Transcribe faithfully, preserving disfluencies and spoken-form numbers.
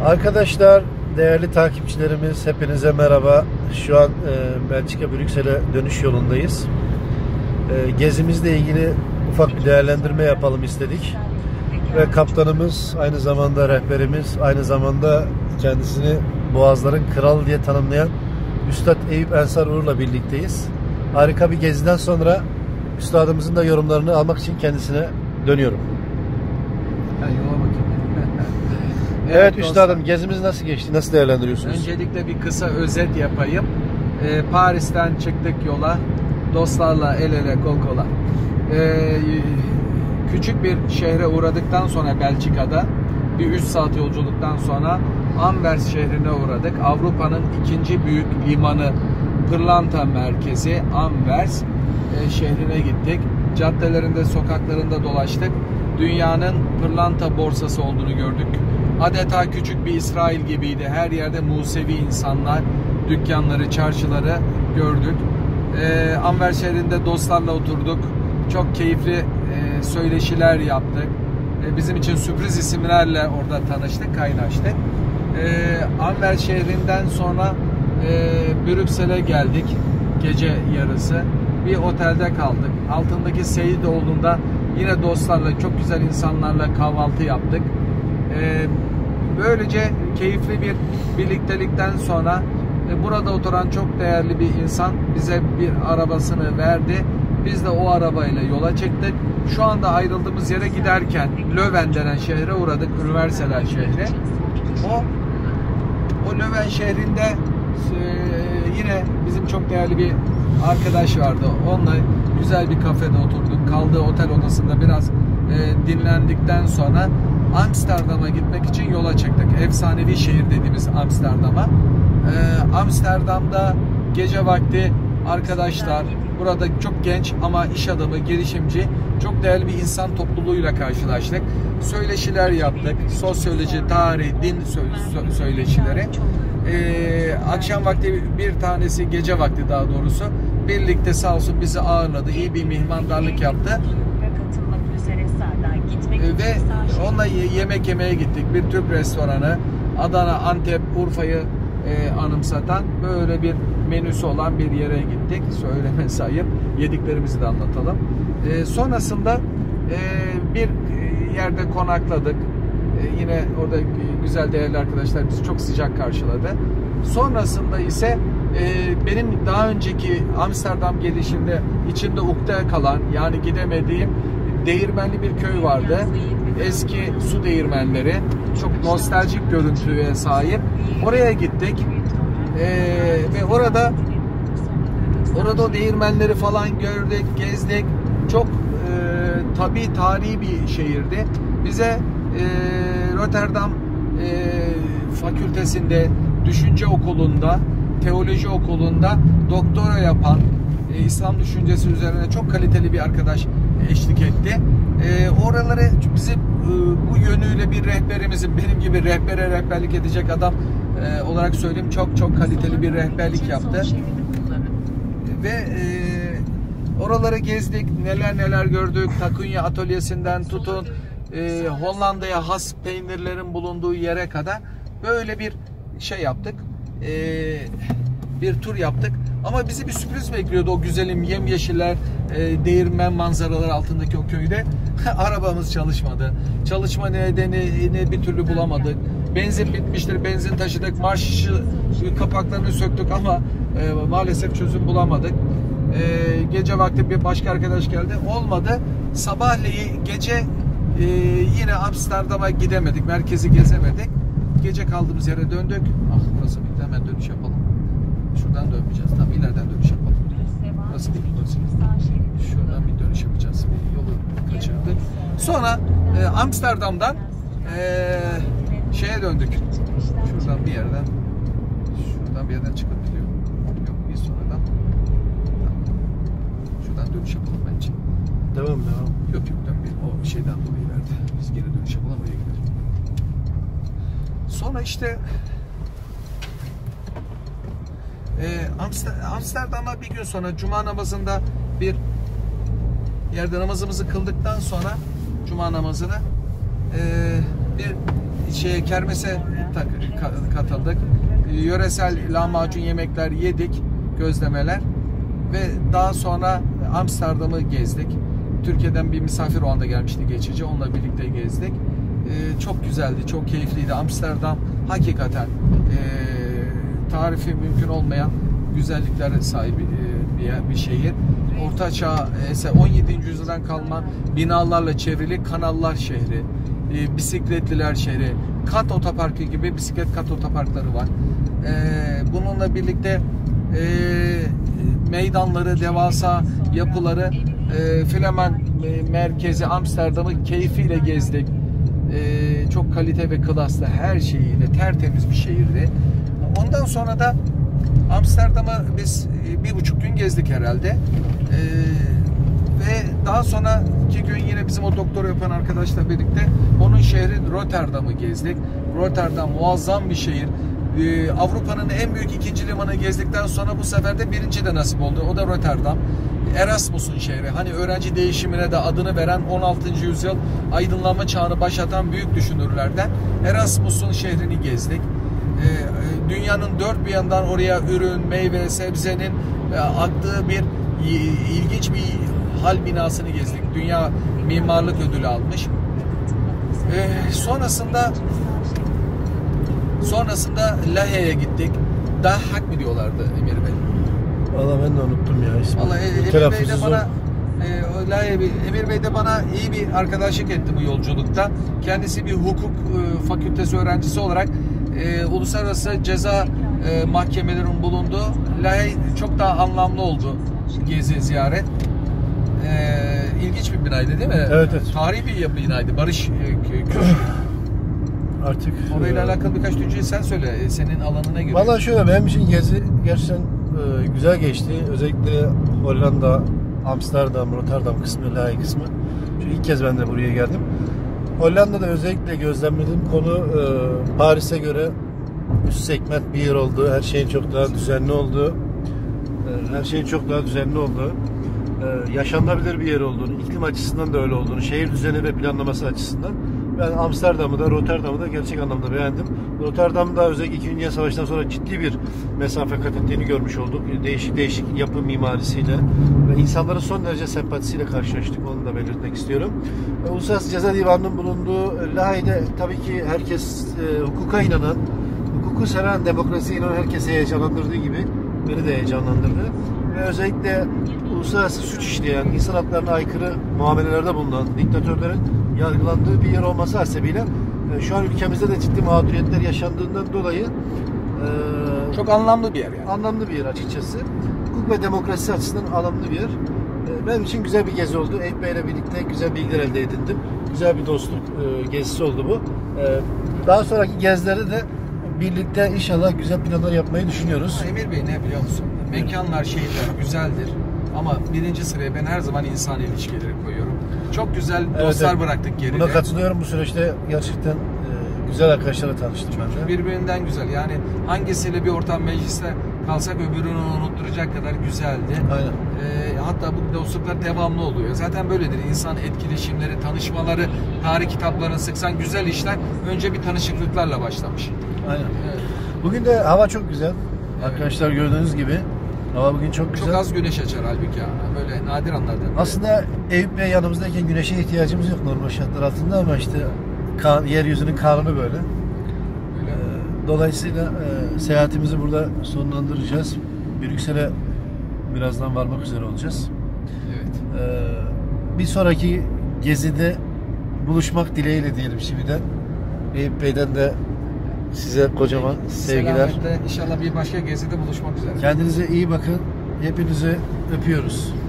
Arkadaşlar, değerli takipçilerimiz, hepinize merhaba. Şu an e, Belçika Brüksel'e dönüş yolundayız. E, gezimizle ilgili ufak bir değerlendirme yapalım istedik. Ve kaptanımız, aynı zamanda rehberimiz, aynı zamanda kendisini Boğazların Kralı diye tanımlayan Üstad Eyüp Ensar Uğur'la birlikteyiz. Harika bir geziden sonra üstadımızın da yorumlarını almak için kendisine dönüyorum. Ha, yola bakayım. Evet, evet üstadım, gezimiz nasıl geçti? Nasıl değerlendiriyorsunuz? Öncelikle bir kısa özet yapayım. Ee, Paris'ten çıktık yola. Dostlarla el ele kol kola. Ee, küçük bir şehre uğradıktan sonra Belçika'da bir üç saat yolculuktan sonra Anvers şehrine uğradık. Avrupa'nın ikinci büyük limanı, pırlanta merkezi Anvers e, şehrine gittik. Caddelerinde, sokaklarında dolaştık. Dünyanın pırlanta borsası olduğunu gördük. Adeta küçük bir İsrail gibiydi. Her yerde Musevi insanlar, dükkanları, çarşıları gördük. Ee, Anvers şehrinde dostlarla oturduk. Çok keyifli e, söyleşiler yaptık. E, bizim için sürpriz isimlerle orada tanıştık, kaynaştık. E, Anvers şehrinden sonra e, Brüksel'e geldik. Gece yarısı. Bir otelde kaldık. Altındaki Seyidoğlu'nda yine dostlarla, çok güzel insanlarla kahvaltı yaptık. Ee, böylece keyifli bir birliktelikten sonra e, burada oturan çok değerli bir insan bize bir arabasını verdi. Biz de o arabayla yola çıktık. Şu anda ayrıldığımız yere giderken Löwen denen şehre uğradık. Üniversiteler şehri. O, o Löwen şehrinde e, yine bizim çok değerli bir arkadaş vardı. Onunla güzel bir kafede oturduk. Kaldığı otel odasında biraz e, dinlendikten sonra Amsterdam'a gitmek için yola çıktık. Efsanevi şehir dediğimiz Amsterdam'a. Ee, Amsterdam'da gece vakti arkadaşlar, burada çok genç ama iş adamı, girişimci, çok değerli bir insan topluluğuyla karşılaştık. Söyleşiler yaptık. Sosyoloji, tarih, din sö söyleşileri. Ee, akşam vakti bir tanesi, gece vakti daha doğrusu, birlikte sağ olsun bizi ağırladı. İyi bir mihmandarlık yaptı. Ve onunla yemek yemeye gittik. Bir Türk restoranı, Adana, Antep, Urfa'yı e, anımsatan böyle bir menüsü olan bir yere gittik. Söyleme sayıp yediklerimizi de anlatalım. E, sonrasında e, bir yerde konakladık. E, yine orada güzel değerli arkadaşlar bizi çok sıcak karşıladı. Sonrasında ise e, benim daha önceki Amsterdam gelişimde içimde ukde kalan, yani gidemediğim değirmenli bir köy vardı. Eski su değirmenleri. Çok nostaljik görüntüye sahip. Oraya gittik. Ee, ve orada orada o değirmenleri falan gördük, gezdik. Çok e, tabii tarihi bir şehirdi. Bize e, Rotterdam e, Fakültesinde, Düşünce Okulu'nda, Teoloji Okulu'nda doktora yapan, e, İslam düşüncesi üzerine çok kaliteli bir arkadaş eşlik etti. E, oraları bizi e, bu yönüyle bir rehberimizin, benim gibi rehbere rehberlik edecek adam e, olarak söyleyeyim, çok çok kaliteli bir rehberlik yaptı. Ve e, oraları gezdik, neler neler gördük. Takunya atölyesinden tutun e, Hollanda'ya has peynirlerin bulunduğu yere kadar böyle bir şey yaptık. E, bir tur yaptık. Ama bizi bir sürpriz bekliyordu o güzelim yemyeşiller, e, değirmen manzaralar altındaki o köyde. Arabamız çalışmadı. Çalışma nedenini bir türlü bulamadık. Benzin bitmiştir, benzin taşıdık. Marş kapaklarını söktük ama e, maalesef çözüm bulamadık. E, gece vakti bir başka arkadaş geldi. Olmadı. Sabahleyin gece e, yine Amsterdam'a gidemedik. Merkezi gezemedik. Gece kaldığımız yere döndük. Ah, burası bitti. Hemen dönüş yapalım. Şuradan dönmeyeceğiz. Tam ileriden dönüş yapalım. Burası değil, burası. Şuradan bir dönüş yapacağız. Bir yolu kaçırdık. Sonra e, Amsterdam'dan e, şeye döndük. Şuradan bir yerden şuradan bir yerden çıkıp gidiyor. Yok, bir sonradan. Şuradan dönüş yapalım bence. Devam devam. Yok yok, dön bir. O şeyden dolayı verdi. Biz geri dönüş yapalım, oraya gidelim. Sonra işte Amsterdam'a bir gün sonra Cuma namazında bir yerde namazımızı kıldıktan sonra Cuma namazını bir şeye kermese tak, katıldık. Yöresel lahmacun yemekler yedik, gözlemeler ve daha sonra Amsterdam'ı gezdik. Türkiye'den bir misafir o anda gelmişti geçici. Onunla birlikte gezdik. Ee, çok güzeldi, çok keyifliydi. Amsterdam hakikaten e, tarifi mümkün olmayan güzelliklere sahip bir, bir şehir. Ortaçağ, on yedinci yüzyıldan kalma binalarla çevrili kanallar şehri, e, bisikletliler şehri, kat otoparkı gibi bisiklet kat otoparkları var. E, bununla birlikte e, meydanları, devasa yapıları, e, Flemen merkezi Amsterdam'ı keyfiyle gezdik. E, çok kalite ve klaslı, her şeyiyle tertemiz bir şehirdi. Ondan sonra da Amsterdam'ı biz bir buçuk gün gezdik herhalde. Ee, ve daha sonraki gün yine bizim o doktor yapan arkadaşla birlikte onun şehri Rotterdam'ı gezdik. Rotterdam muazzam bir şehir. Ee, Avrupa'nın en büyük ikinci limanı gezdikten sonra bu sefer de birinci de nasip oldu. O da Rotterdam. Erasmus'un şehri. Hani öğrenci değişimine de adını veren on altıncı yüzyıl aydınlanma çağını başlatan büyük düşünürlerden Erasmus'un şehrini gezdik. Ee, dünyanın dört bir yandan oraya ürün, meyve, sebzenin e, aktığı bir ilginç bir hal binasını gezdik. Dünya mimarlık ödülü almış. Ee, sonrasında sonrasında Lahey'e gittik. Dahak mı diyorlardı Emir Bey? Vallahi ben de unuttum ya ismini. Vallahi Emir Bey de bana e, Lahey, Emir Bey de bana iyi bir arkadaşlık etti bu yolculukta. Kendisi bir hukuk e, fakültesi öğrencisi olarak e, uluslararası ceza e, mahkemelerinin bulunduğu Lahey çok daha anlamlı oldu gezi, ziyaret. E, ilginç bir binaydı değil mi? Evet, evet. Tarihi bir yapı binaydı. Barış e, Köşkü. Artık orayla e, alakalı birkaç düşünceyi sen söyle. Senin alanına göre. Vallahi şöyle, benim için gezi gerçekten e, güzel geçti. Özellikle Hollanda, Amsterdam, Rotterdam kısmı, Lahey kısmı. Çünkü ilk kez ben de buraya geldim. Hollanda'da özellikle gözlemlediğim konu e, Paris'e göre üst segment bir yer oldu. Her şeyin çok daha düzenli olduğu, e, her şeyin çok daha düzenli olduğu, e, yaşanılabilir bir yer olduğunu, iklim açısından da öyle olduğunu, şehir düzeni ve planlaması açısından. Ben Amsterdam'ı da Rotterdam'ı da gerçek anlamda beğendim. Rotterdam'da özellikle İkinci Dünya Savaşı'ndan sonra ciddi bir mesafe kat ettiğini görmüş olduk. Değişik değişik yapı mimarisiyle ve insanların son derece sempatisiyle karşılaştık. Onu da belirtmek istiyorum. Uluslararası Ceza Divanı'nın bulunduğu Lahey'de tabii ki herkes e, hukuka inanan, hukuku seven, demokrasiye inanan herkesi heyecanlandırdığı gibi beni de heyecanlandırdı. Ve özellikle uluslararası suç işleyen, insan haklarına aykırı muamelelerde bulunan diktatörlerin yargılandığı bir yer olması hasebiyle e, şu an ülkemizde de ciddi mağduriyetler yaşandığından dolayı e, çok anlamlı bir yer yani. Anlamlı bir yer açıkçası. Hukuk ve demokrasi açısından anlamlı bir yer. E, benim için güzel bir gezi oldu. Eyüp Bey'le birlikte güzel bilgiler elde edindim. Güzel bir dostluk e, gezisi oldu bu. E, daha sonraki gezilerde de birlikte inşallah güzel planlar yapmayı düşünüyoruz. Emir Bey, ne biliyor musun? Mekanlar, şehirler güzeldir. Ama birinci sıraya ben her zaman insan ilişkileri koyuyorum. Çok güzel dostlar evet, bıraktık geride. Buna katılıyorum. Bu süreçte gerçekten e, güzel arkadaşlarla tanıştım ben de. Birbirinden güzel. Yani hangisiyle bir ortam mecliste kalsak öbürünü unutturacak kadar güzeldi. Aynen. E, hatta bu dostluklar devamlı oluyor. Zaten böyledir. İnsan etkileşimleri, tanışmaları, tarih kitaplarını sıksan güzel işler önce bir tanışıklıklarla başlamış. Aynen. Evet. Bugün de hava çok güzel. Evet. Arkadaşlar gördüğünüz gibi hava bugün çok güzel. Çok az güneş açar halbuki ya. Böyle nadir anlarda. Aslında Eyüp Bey yanımızdayken güneşe ihtiyacımız yok normal şartlar altında ama işte kan, yeryüzünün kanunu böyle. Ee, dolayısıyla e, seyahatimizi burada sonlandıracağız. Brüksel'e birazdan varmak üzere olacağız. Evet. Ee, bir sonraki gezide buluşmak dileğiyle diyelim şimdiden. Eyüp Bey'den de size kocaman sevgiler. Selametle, İnşallah bir başka gezide buluşmak üzere. Kendinize iyi bakın. Hepinizi öpüyoruz.